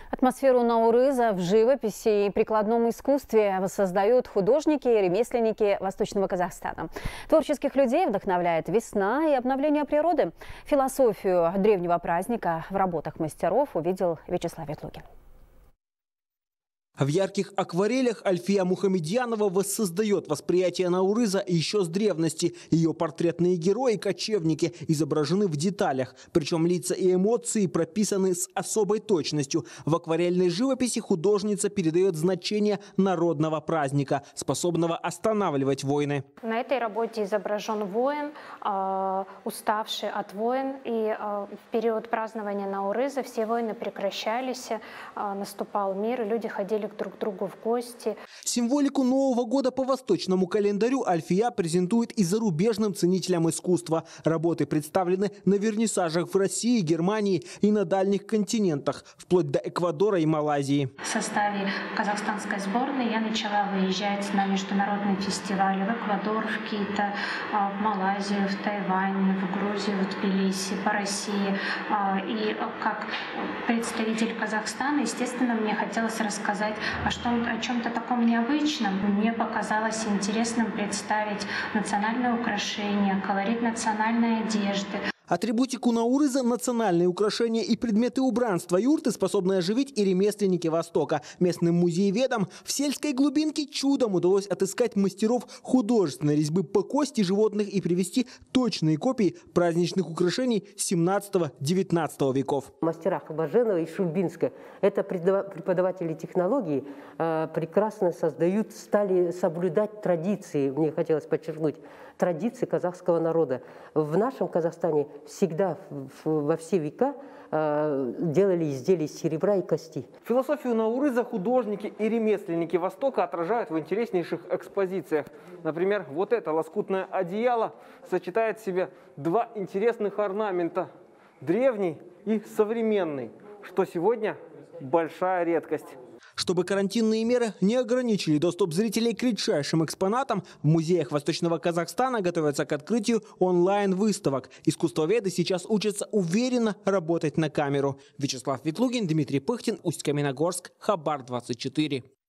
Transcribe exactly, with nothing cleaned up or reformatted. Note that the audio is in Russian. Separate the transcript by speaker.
Speaker 1: Атмосферу Наурыза в живописи и прикладном искусстве воссоздают художники и ремесленники Восточного Казахстана. Творческих людей вдохновляет весна и обновление природы. Философию древнего праздника в работах мастеров увидел Вячеслав Ветлугин.
Speaker 2: В ярких акварелях Альфия Мухамедьянова воссоздает восприятие Наурыза еще с древности. Ее портретные герои, кочевники, изображены в деталях. Причем лица и эмоции прописаны с особой точностью. В акварельной живописи художница передает значение народного праздника, способного останавливать войны.
Speaker 3: На этой работе изображен воин, э, уставший от войн. И э, в период празднования Наурыза все войны прекращались, э, наступал мир, и люди ходили друг к другу в гости.
Speaker 2: Символику Нового года по восточному календарю Альфия презентует и зарубежным ценителям искусства. Работы представлены на вернисажах в России, Германии и на дальних континентах, вплоть до Эквадора и Малайзии.
Speaker 3: В составе казахстанской сборной я начала выезжать на международные фестивали в Эквадор, в Китай, в Малайзию, в Тайвань, в Грузию, в Тбилиси, по России. И как представитель Казахстана, естественно, мне хотелось рассказать о, что, о чем-то таком необычном. Мне показалось интересным представить национальные украшения, колорит национальной одежды.
Speaker 2: Атрибутику Наурыза, национальные украшения и предметы убранства юрты способны оживить и ремесленники Востока. Местным музееведам в сельской глубинке чудом удалось отыскать мастеров художественной резьбы по кости животных и привезти точные копии праздничных украшений семнадцатого-девятнадцатого веков.
Speaker 4: Мастера Хабаженова и Шульбинска, это преподаватели технологии, прекрасно создают, стали соблюдать традиции, мне хотелось подчеркнуть, традиции казахского народа. В нашем Казахстане всегда во все века делали изделия из серебра и кости.
Speaker 5: Философию Наурыза художники и ремесленники Востока отражают в интереснейших экспозициях. Например, вот это лоскутное одеяло сочетает в себе два интересных орнамента – древний и современный, что сегодня большая редкость.
Speaker 2: Чтобы карантинные меры не ограничили доступ зрителей к редчайшим экспонатам, в музеях Восточного Казахстана готовятся к открытию онлайн-выставок. Искусствоведы сейчас учатся уверенно работать на камеру. Вячеслав Ветлугин, Дмитрий Пыхтин, Усть-Каменогорск, Хабар двадцать четыре.